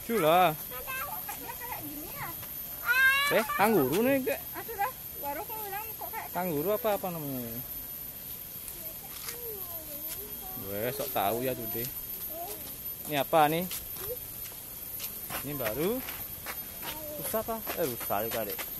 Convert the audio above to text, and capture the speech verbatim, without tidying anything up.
lucu lah. Eh, kanguru nih, Kak. Kanguru apa apa namanya? Weh, sok tahu ya tuh deh. Ini apa nih? Ini baru rusa apa? Eh, rusa juga deh.